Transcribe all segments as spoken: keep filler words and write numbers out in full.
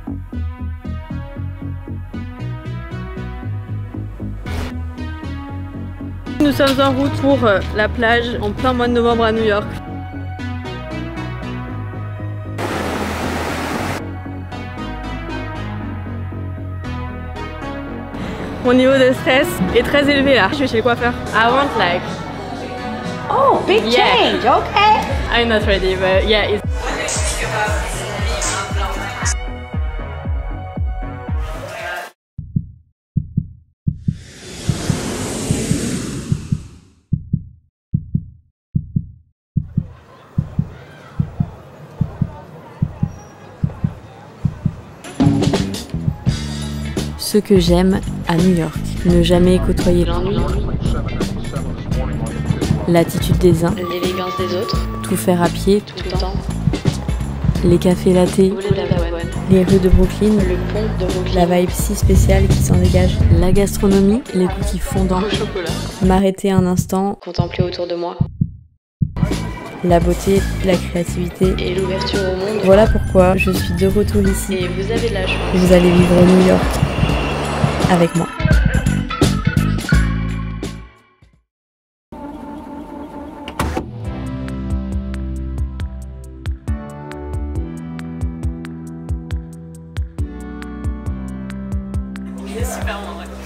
Nous sommes en route pour la plage en plein mois de novembre à New York. Mon niveau de stress est très élevé là. Je vais chez le coiffeur. I want like... Oh, big yeah. change, okay. I'm not ready, but yeah. It's... Ce que j'aime à New York, ne jamais côtoyer l'ennui, l'attitude des uns, l'élégance des autres, tout faire à pied, tout le temps, les cafés lattés, les rues de Brooklyn, le pont de Brooklyn, la vibe si spéciale qui s'en dégage, la gastronomie, les cookies fondants, le chocolat, m'arrêter un instant, contempler autour de moi, la beauté, la créativité. et l'ouverture au monde. Voilà pourquoi je suis de retour ici. Et vous avez de la chance. Vous allez vivre New York avec moi. C'est super bon, ouais.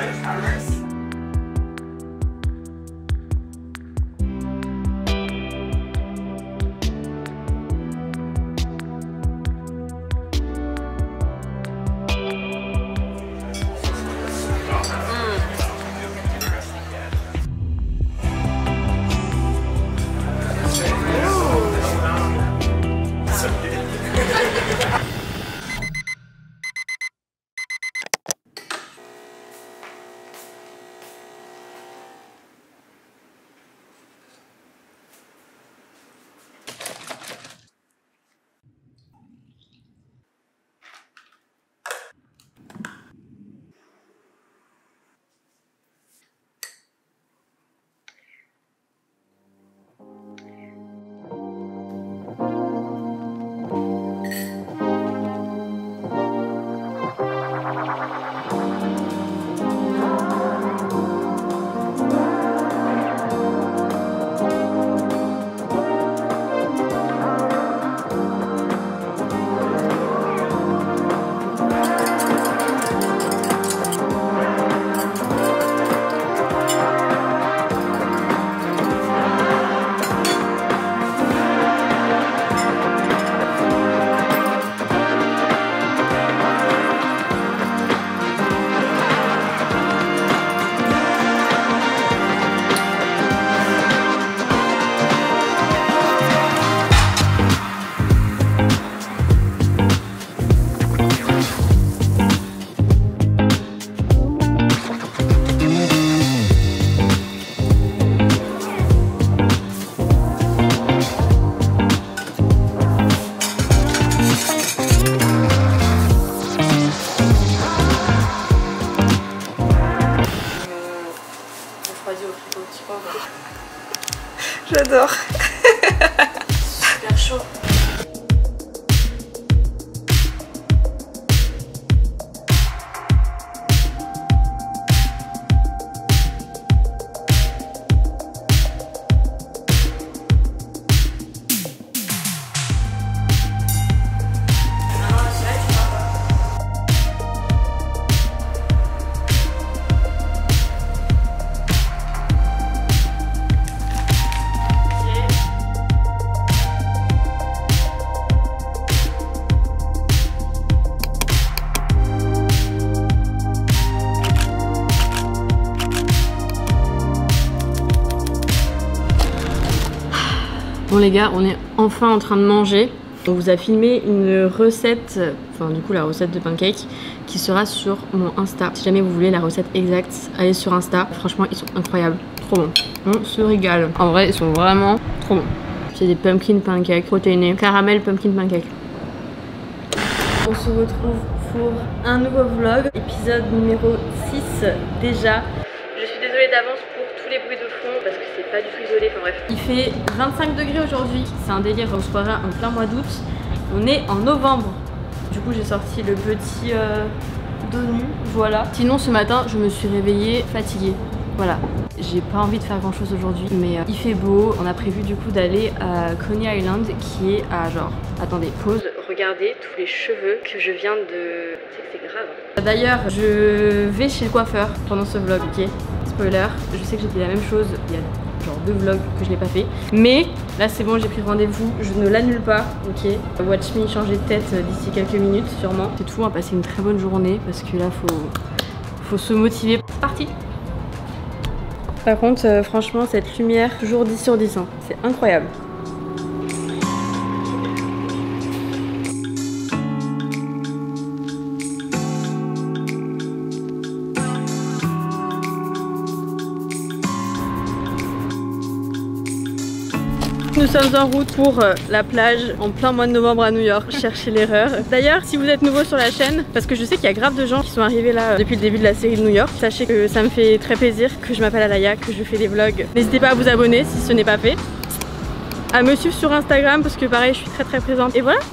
J'adore. Super chaud. Bon les gars, on est enfin en train de manger. On vous a filmé une recette, enfin du coup la recette de pancakes qui sera sur mon Insta. Si jamais vous voulez la recette exacte, allez sur Insta. Franchement, ils sont incroyables, trop bons. On se régale. En vrai, ils sont vraiment trop bons. C'est des pumpkin pancakes protéinés, caramel pumpkin pancakes. On se retrouve pour un nouveau vlog, épisode numéro six déjà. Je suis désolée d'avance pour tous les bruits de fond parce que c'est pas du tout isolé, enfin bref. Il fait vingt-cinq degrés aujourd'hui, c'est un délire, on se croirait en plein mois d'août. On est en novembre. Du coup j'ai sorti le petit euh, dos nu, voilà. Sinon ce matin je me suis réveillée fatiguée, voilà. J'ai pas envie de faire grand chose aujourd'hui, mais euh, il fait beau. On a prévu du coup d'aller à Coney Island qui est à genre... Attendez, pause. Regardez tous les cheveux que je viens de... C'est grave. D'ailleurs, je vais chez le coiffeur pendant ce vlog, ok? Spoiler, je sais que j'ai dit la même chose il y a genre deux vlogs que je n'ai pas fait. Mais là c'est bon, j'ai pris rendez-vous, je ne l'annule pas, ok? Watch me changer de tête d'ici quelques minutes sûrement. C'est tout, on va passer une très bonne journée parce que là faut, faut se motiver. C'est parti! Par contre, euh, franchement, cette lumière, toujours dix sur dix, hein. C'est incroyable. Nous sommes en route pour euh, la plage en plein mois de novembre à New York, chercher l'erreur. D'ailleurs, si vous êtes nouveau sur la chaîne, parce que je sais qu'il y a grave de gens qui sont arrivés là euh, depuis le début de la série de New York, sachez que ça me fait très plaisir, que je m'appelle Alaya, que je fais des vlogs. N'hésitez pas à vous abonner si ce n'est pas fait, à me suivre sur Instagram parce que pareil, je suis très très présente. Et voilà.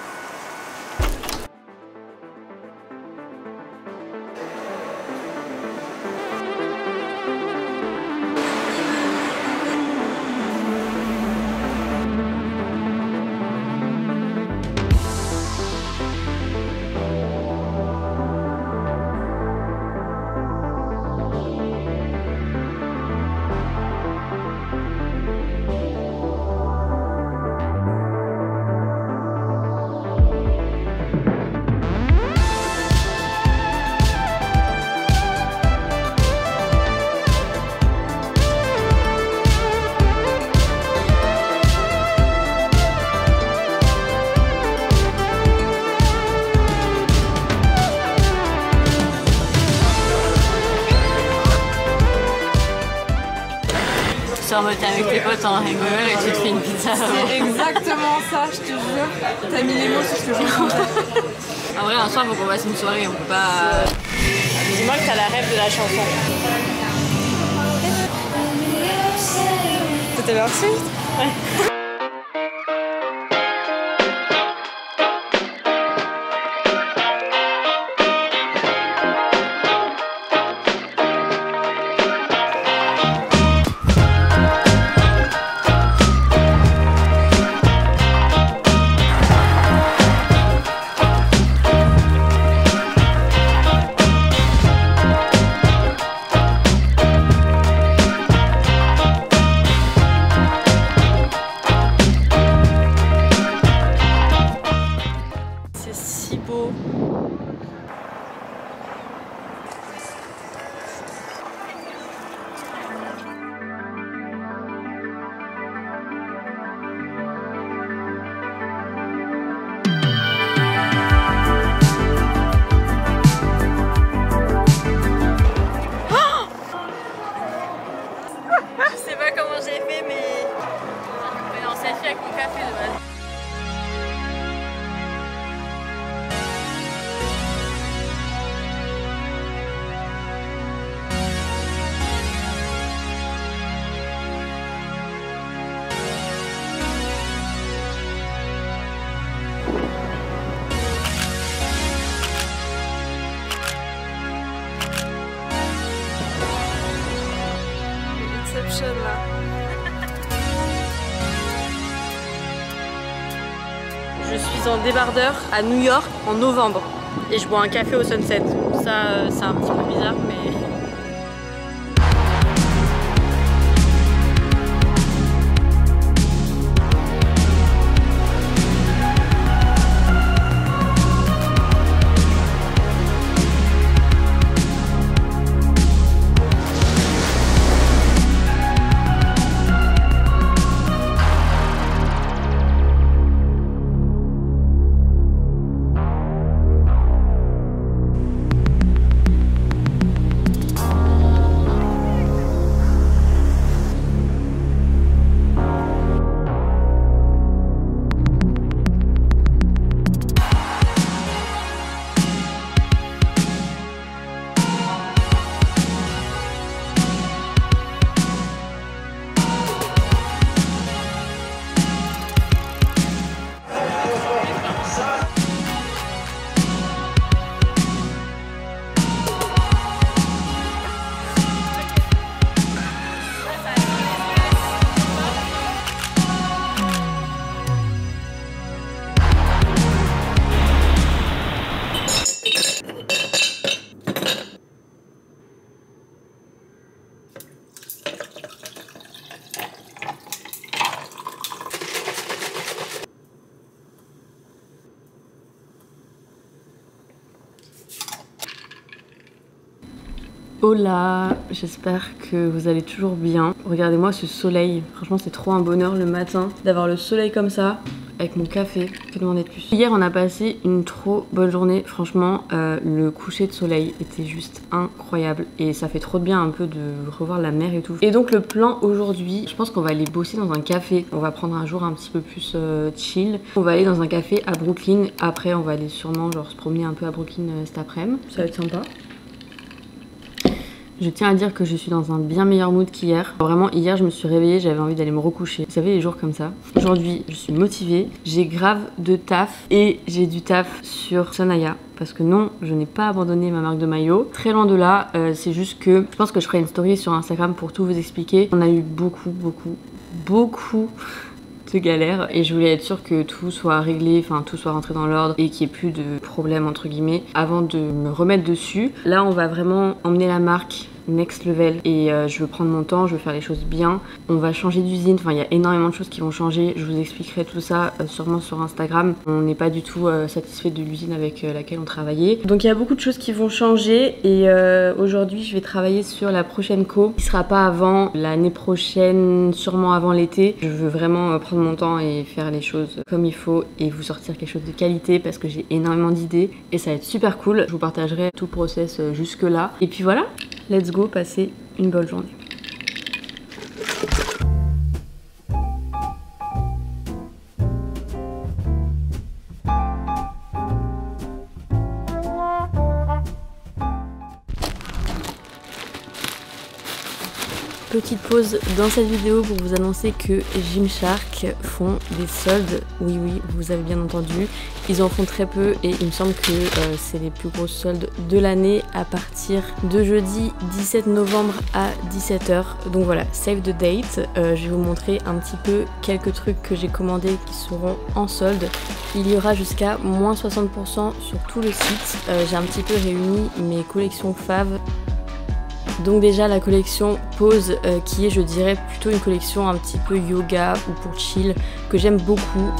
C'est en mode t'es avec tes potes en rigole et tu te fais une pizza. C'est exactement ça, je te jure. T'as mis les mots sur ce que je ressentais. En vrai, un soir, faut qu'on fasse une soirée, on peut pas... Dis-moi que t'as la rêve de la chanson. C'était leur suite? Ouais. Là. Je suis en débardeur à New York en novembre et je bois un café au Sunset. Ça, c'est un petit peu bizarre, mais... Hola, j'espère que vous allez toujours bien. Regardez-moi ce soleil, franchement c'est trop un bonheur le matin d'avoir le soleil comme ça, avec mon café, que demander de plus. Hier on a passé une trop bonne journée, franchement euh, le coucher de soleil était juste incroyable et ça fait trop de bien un peu de revoir la mer et tout. Et donc le plan aujourd'hui, je pense qu'on va aller bosser dans un café, on va prendre un jour un petit peu plus euh, chill. On va aller dans un café à Brooklyn, après on va aller sûrement genre se promener un peu à Brooklyn euh, cet après-midi, ça va être sympa. Je tiens à dire que je suis dans un bien meilleur mood qu'hier. Vraiment, hier, je me suis réveillée, j'avais envie d'aller me recoucher. Vous savez, les jours comme ça. Aujourd'hui, je suis motivée. J'ai grave de taf et j'ai du taf sur Sanaya. Parce que non, je n'ai pas abandonné ma marque de maillot. Très loin de là, euh, c'est juste que je pense que je ferai une story sur Instagram pour tout vous expliquer. On a eu beaucoup, beaucoup, beaucoup de galères et je voulais être sûre que tout soit réglé, enfin tout soit rentré dans l'ordre et qu'il n'y ait plus de problème entre guillemets avant de me remettre dessus. Là, on va vraiment emmener la marque next level et euh, je veux prendre mon temps, je veux faire les choses bien. On va changer d'usine, enfin il y a énormément de choses qui vont changer, je vous expliquerai tout ça euh, sûrement sur Instagram. On n'est pas du tout euh, satisfait de l'usine avec euh, laquelle on travaillait. Donc il y a beaucoup de choses qui vont changer et euh, aujourd'hui je vais travailler sur la prochaine co qui sera pas avant l'année prochaine, sûrement avant l'été. Je veux vraiment euh, prendre mon temps et faire les choses comme il faut et vous sortir quelque chose de qualité parce que j'ai énormément d'idées et ça va être super cool. Je vous partagerai tout le process euh, jusque là et puis voilà. Let's go, passer une bonne journée. Petite pause dans cette vidéo pour vous annoncer que Gymshark font des soldes. Oui oui, vous avez bien entendu. Ils en font très peu et il me semble que euh, c'est les plus grosses soldes de l'année à partir de jeudi dix-sept novembre à dix-sept heures. Donc voilà, save the date. Euh, je vais vous montrer un petit peu quelques trucs que j'ai commandés qui seront en solde. Il y aura jusqu'à moins soixante pour cent sur tout le site. Euh, j'ai un petit peu réuni mes collections faves. Donc déjà la collection Pose euh, qui est je dirais plutôt une collection un petit peu yoga ou pour chill que j'aime beaucoup.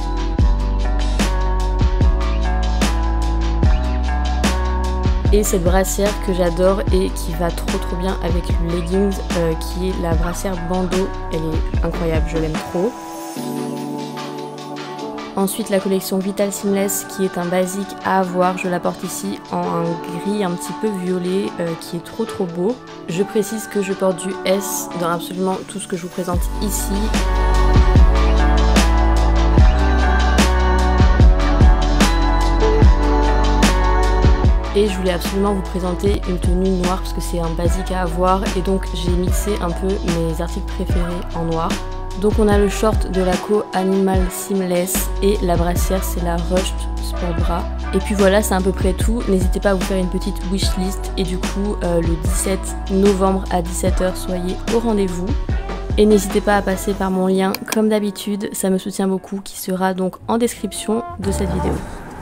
Et cette brassière que j'adore et qui va trop trop bien avec le leggings euh, qui est la brassière bandeau, elle est incroyable, je l'aime trop. Ensuite la collection Vital Seamless qui est un basique à avoir, je la porte ici en un gris un petit peu violet euh, qui est trop trop beau. Je précise que je porte du S dans absolument tout ce que je vous présente ici. Et je voulais absolument vous présenter une tenue noire parce que c'est un basique à avoir et donc j'ai mixé un peu mes articles préférés en noir. Donc on a le short de la co Animal Seamless et la brassière c'est la Rush Sport Bra. Et puis voilà, c'est à peu près tout. N'hésitez pas à vous faire une petite wishlist et du coup euh, le dix-sept novembre à dix-sept heures soyez au rendez-vous. Et n'hésitez pas à passer par mon lien comme d'habitude, ça me soutient beaucoup, qui sera donc en description de cette vidéo.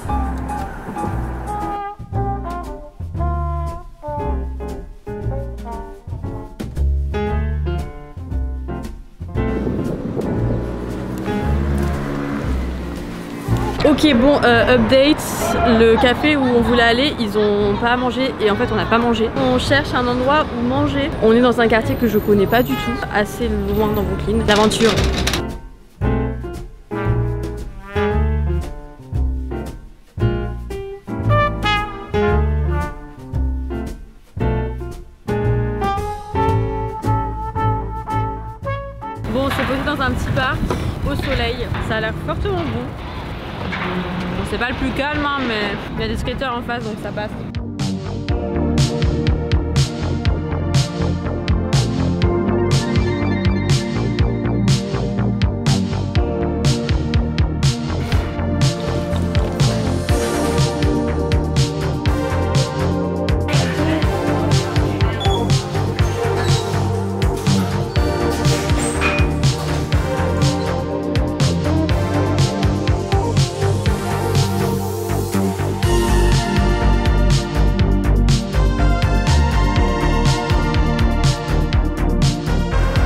Ok bon, euh, update, le café où on voulait aller, ils ont pas mangé et en fait on n'a pas mangé. On cherche un endroit où manger. On est dans un quartier que je connais pas du tout, assez loin dans Brooklyn. L'aventure. Bon, on s'est posé dans un petit parc au soleil, ça a l'air fortement bon. Bon, c'est pas le plus calme, hein, mais il y a des skateurs en face donc ça passe.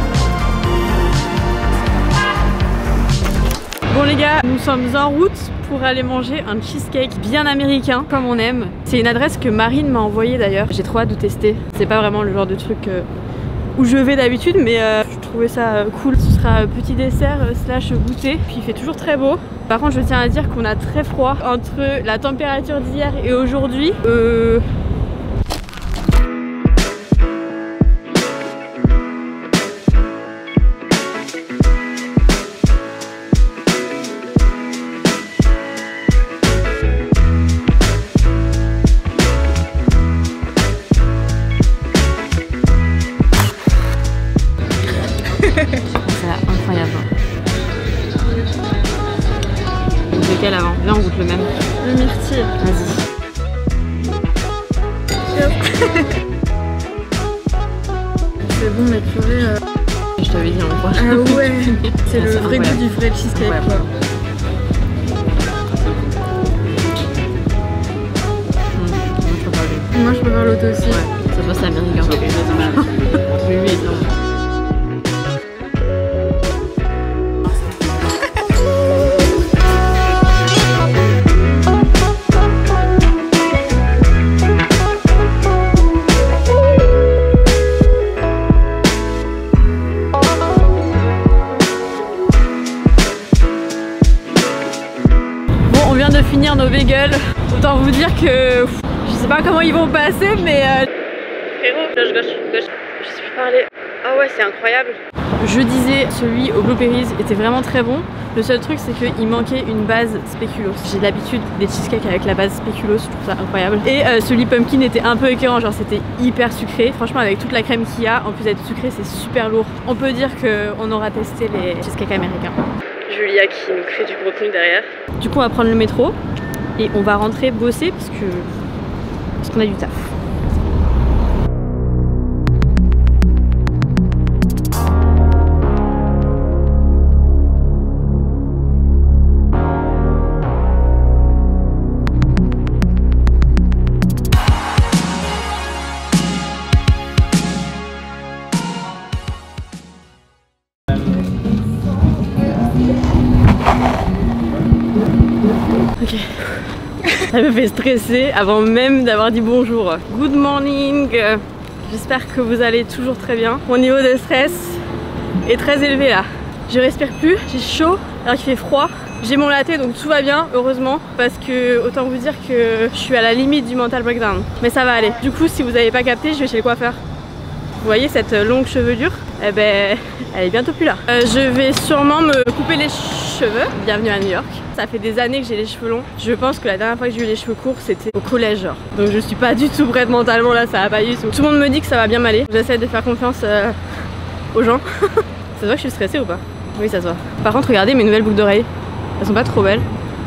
Bon les gars, nous sommes en route pour aller manger un cheesecake bien américain comme on aime. C'est une adresse que Marine m'a envoyée d'ailleurs. J'ai trop hâte de tester. C'est pas vraiment le genre de truc euh, où je vais d'habitude, mais euh, je trouvais ça euh, cool. Ce sera euh, petit dessert euh, slash goûter. Puis il fait toujours très beau. Par contre, je tiens à dire qu'on a très froid entre la température d'hier et aujourd'hui. Euh... C'est incroyable. On goûte lequel avant? Là on goûte le même. Le myrtille. Vas-y. C'est bon mais purée. Euh... Je t'avais dit on voit. Ah ouais. C'est le vrai incroyable. goût du vrai cheesecake Ouais. quoi. Mmh, Moi je préfère l'autre aussi. ouais. Ça se voit c'est américain. Oui oui non. On vient de finir nos bagels. Autant vous dire que pff, je sais pas comment ils vont passer, mais euh... frérot, gauche, gauche, gauche. Je sais plus parler. Ah ouais, c'est incroyable. Je disais, celui au blueberries était vraiment très bon. Le seul truc, c'est qu'il manquait une base spéculoos. J'ai l'habitude des cheesecakes avec la base spéculoos, je trouve ça incroyable. Et euh, celui pumpkin était un peu écœurant, genre c'était hyper sucré. Franchement, avec toute la crème qu'il y a, en plus d'être sucré, c'est super lourd. On peut dire qu'on aura testé les cheesecakes américains. Julia qui nous crée du contenu derrière. Du coup on va prendre le métro et on va rentrer bosser parce que parce qu'on a du taf. Ok, ça me fait stresser avant même d'avoir dit bonjour. Good morning, j'espère que vous allez toujours très bien. Mon niveau de stress est très élevé là. Je respire plus, j'ai chaud alors qu'il fait froid. J'ai mon latte donc tout va bien heureusement parce que autant vous dire que je suis à la limite du mental breakdown. Mais ça va aller. Du coup si vous n'avez pas capté, je vais chez le coiffeur. Vous voyez cette longue chevelure? Eh ben, elle est bientôt plus là. Euh, je vais sûrement me couper les cheveux. Bienvenue à New York. Ça fait des années que j'ai les cheveux longs. Je pense que la dernière fois que j'ai eu les cheveux courts, c'était au collège genre. Donc je suis pas du tout prête mentalement là, ça va pas du tout. Tout le monde me dit que ça va bien m'aller. J'essaie de faire confiance euh, aux gens. Ça se voit que je suis stressée ou pas? Oui, ça se voit. Par contre, regardez mes nouvelles boucles d'oreilles. Elles sont pas trop belles.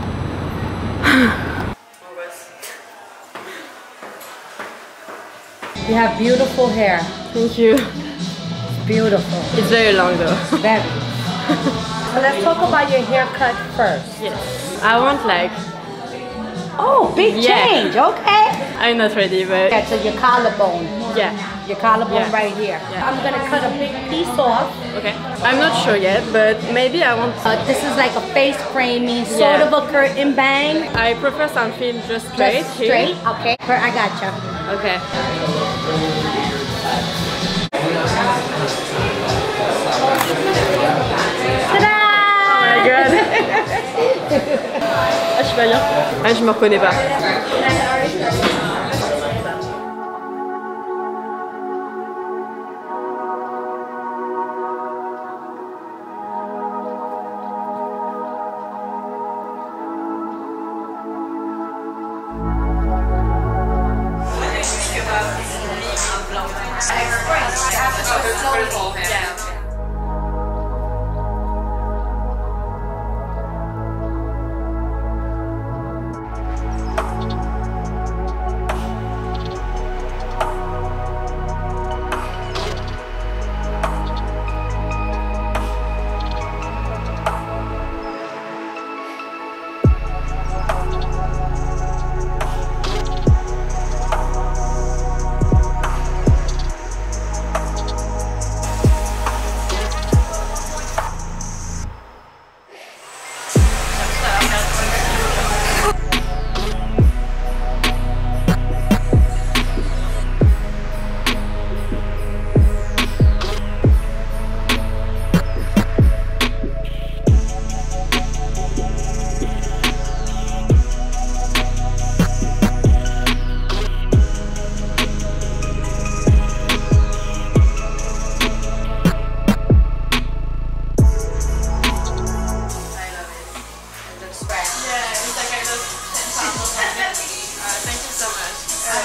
You have beautiful hair. Thank you. Beautiful. It's very long though. Very. So let's talk about your haircut first. Yes. I want like... Oh, big Yeah. change. Okay. I'm not ready, but Okay, so your collarbone. yeah. Your collarbone Yeah. right here. Yeah. I'm gonna cut a big piece off. Okay. I'm not sure yet, but maybe I want... Uh, this is like a face framing, sort Yeah. of a curtain bang. I prefer something just straight Just here. straight. Okay. Per- I gotcha. Okay. Ta-da! Oh my god. Ah, je suis pas bien. Ah, je me reconnais pas.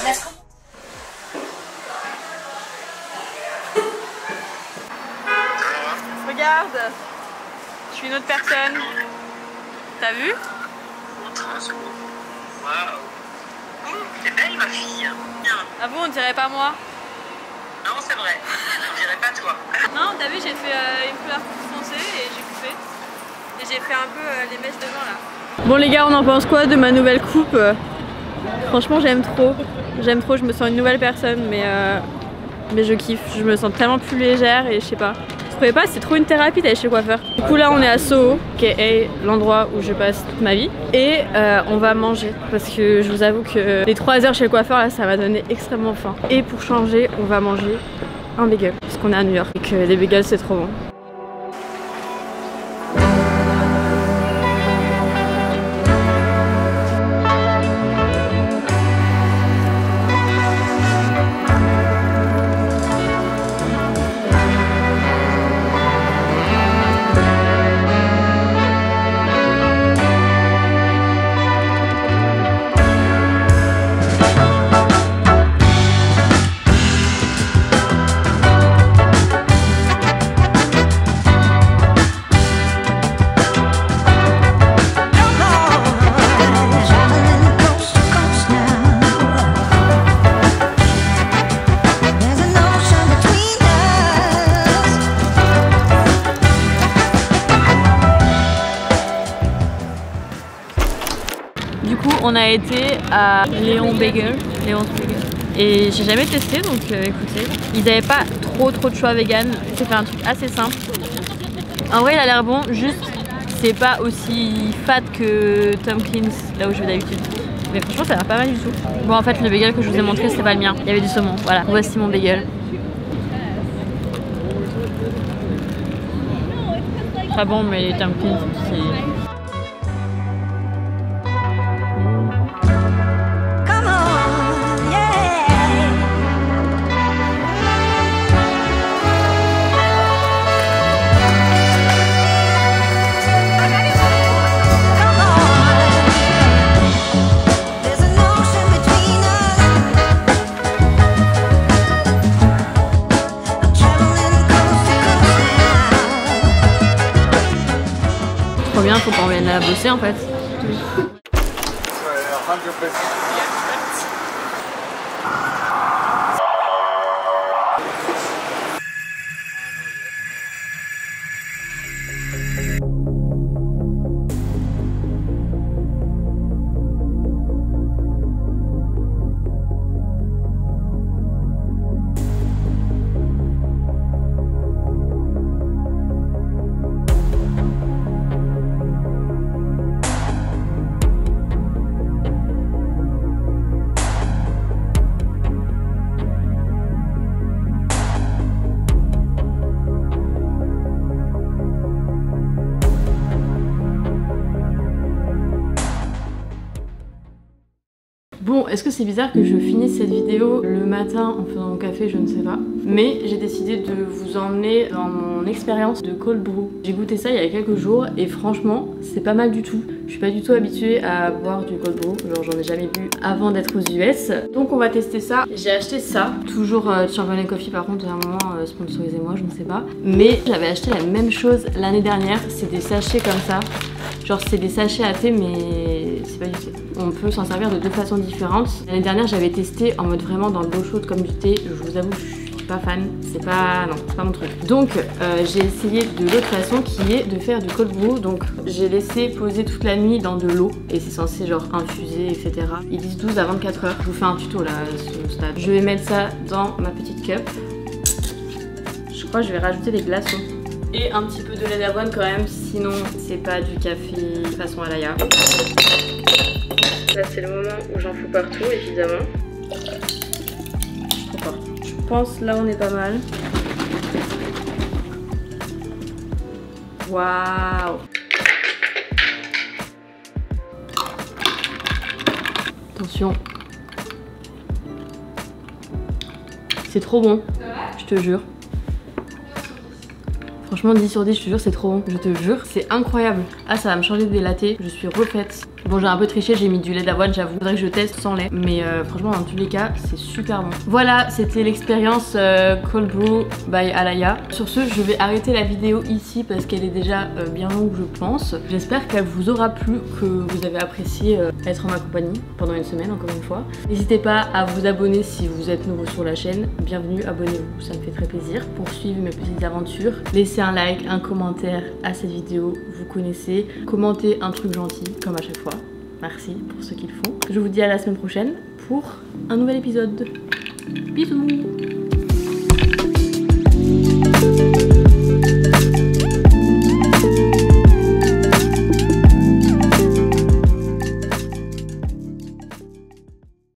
Regarde, je suis une autre personne. T'as vu? Waouh. T'es belle ma fille. Bien. Ah bon, on dirait pas moi? Non, c'est vrai. On dirait pas toi. Non, t'as vu, j'ai fait euh, une couleur plus foncée et j'ai coupé. Et j'ai fait un peu euh, les mèches devant là. Bon les gars, on en pense quoi de ma nouvelle coupe? Franchement j'aime trop. J'aime trop, je me sens une nouvelle personne mais, euh, mais je kiffe. Je me sens tellement plus légère et je sais pas. Vous trouvez pas, c'est trop une thérapie d'aller chez le coiffeur. Du coup là on est à Soho, qui est l'endroit où je passe toute ma vie. Et euh, on va manger parce que je vous avoue que les trois heures chez le coiffeur là ça m'a donné extrêmement faim. Et pour changer on va manger un bagel parce qu'on est à New York et que les bagels c'est trop bon. On a été à Léon Bagel, Léon's Bagel. Et j'ai jamais testé donc euh, écoutez. Ils avaient pas trop trop de choix vegan. J'ai fait un truc assez simple. En vrai il a l'air bon, juste c'est pas aussi fat que Tomkins là où je vais d'habitude. Mais franchement ça a l'air pas mal du tout. Bon en fait le bagel que je vous ai montré c'est pas le mien. Il y avait du saumon. Voilà, voici mon bagel. Très bon mais les Tomkins c'est... Bien, faut qu'on vienne à bosser en fait. Bon, est-ce que c'est bizarre que je finisse cette vidéo le matin en faisant mon café, je ne sais pas. Mais j'ai décidé de vous emmener dans mon expérience de cold brew. J'ai goûté ça il y a quelques jours et franchement, c'est pas mal du tout. Je suis pas du tout habituée à boire du cold brew, genre j'en ai jamais bu avant d'être aux U S. Donc on va tester ça. J'ai acheté ça, toujours euh, Chamberlain Coffee par contre, à un moment euh, sponsorisez-moi, je ne sais pas. Mais j'avais acheté la même chose l'année dernière, c'est des sachets comme ça. Genre c'est des sachets à thé mais c'est pas du thé. On peut s'en servir de deux façons différentes. L'année dernière j'avais testé en mode vraiment dans de l'eau chaude comme du thé. Je vous avoue je suis pas fan, c'est pas... non, c'est pas mon truc. Donc euh, j'ai essayé de l'autre façon qui est de faire du cold brew. Donc j'ai laissé poser toute la nuit dans de l'eau et c'est censé genre infuser et cetera. Ils disent douze à vingt-quatre heures. Je vous fais un tuto là à ce stade. Je vais mettre ça dans ma petite cup. Je crois que je vais rajouter des glaçons. Et un petit peu de lait d'avoine quand même, sinon c'est pas du café façon Alaya. Là c'est le moment où j'en fous partout évidemment. Trop fort. Je pense là on est pas mal. Waouh. Attention. C'est trop bon, je te jure. Franchement dix sur dix, je te jure c'est trop bon, je te jure, c'est incroyable. Ah ça va me changer des lattés, je suis refaite. Bon, j'ai un peu triché, j'ai mis du lait d'avoine, j'avoue. Faudrait que je teste sans lait, mais euh, franchement dans tous les cas c'est super bon. Voilà, c'était l'expérience euh, Cold Brew by Alaya. Sur ce, je vais arrêter la vidéo ici parce qu'elle est déjà euh, bien longue je pense. J'espère qu'elle vous aura plu, que vous avez apprécié euh, être en ma compagnie pendant une semaine encore une fois. N'hésitez pas à vous abonner si vous êtes nouveau sur la chaîne. Bienvenue, abonnez-vous, ça me fait très plaisir pour suivre mes petites aventures. Laissez un like, un commentaire à cette vidéo, vous connaissez. Commentez un truc gentil comme à chaque fois. Merci pour ceux qui le font. Je vous dis à la semaine prochaine pour un nouvel épisode. Bisous.